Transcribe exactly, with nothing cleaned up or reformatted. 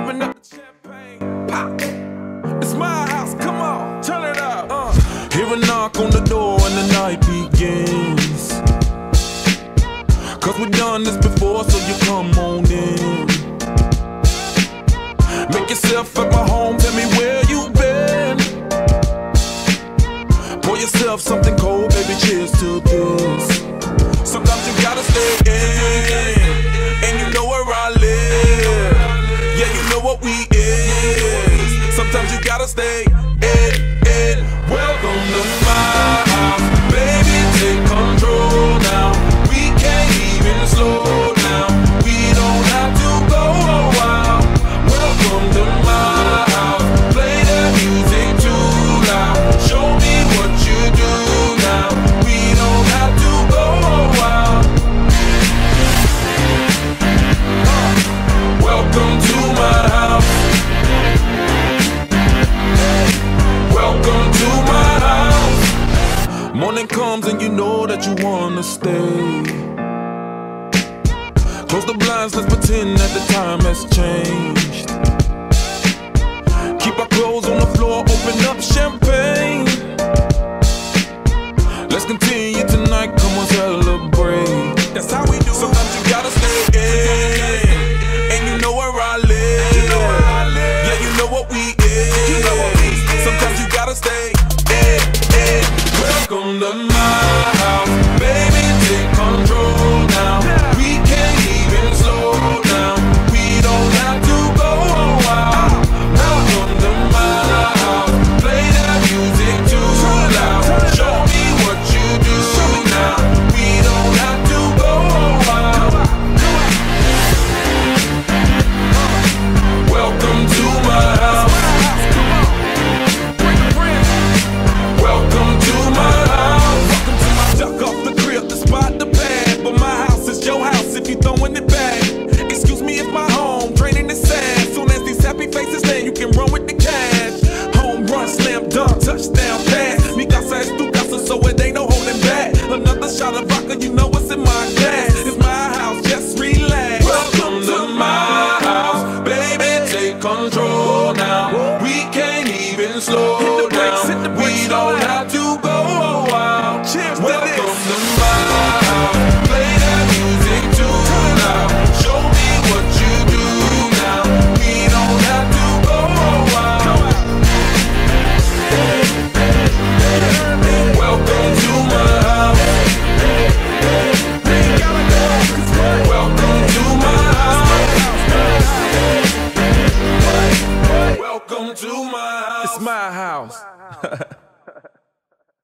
Open up the champagne, pop. It's my house, come on, turn it up. Uh. Hear a knock on the door and the night begins. Cause we've done this before, so you come on in. Make yourself at my home, tell me where you been. Pour yourself something cold, baby, cheers to this. Sometimes you gotta stay in, and you know where I live. Yeah, you know what we is. Sometimes you gotta stay in, in. Welcome to my house, baby, take control now. We can't even slow down. We don't have to go a while. Welcome to my house, play that music too loud. Show me what you do now. We don't have to go a while. uh, Welcome to my house. Welcome to my house. Morning comes and you know that you wanna stay. Close the blinds, let's pretend that the time has changed. Keep our clothes on the floor, open up champagne. Let's continue tonight, come on, celebrate. That's how we do. Sometimes you gotta stay in, and you know where I live. Yeah, you know what we is. Sometimes you gotta stay in, in. Welcome to my house, baby, take control now. We can't even slow down. We don't have to go a while. Welcome to my house, play that music too loud. Show me what you do now. We don't have to go a while. Welcome to my house. Welcome to my house. Welcome to my duck off the crib, the spot, the bag. But my house is your house if you throwing it back. Excuse me, it's my home, draining the sand. Soon as these happy faces land, you can run with the cash. Home run, slam dunk, touchdown pass. Mi casa es tu casa, so it ain't no holding back. Another shot of vodka, you know what's in my glass. It's my house, just relax. Welcome to my house, baby, take control now. We can't even slow down. We don't have to go a while. Welcome to my house, play that music too loud. Show me what you do now. We don't have to go a while. Welcome to my house. Welcome to my house. Welcome to my house. It's my house.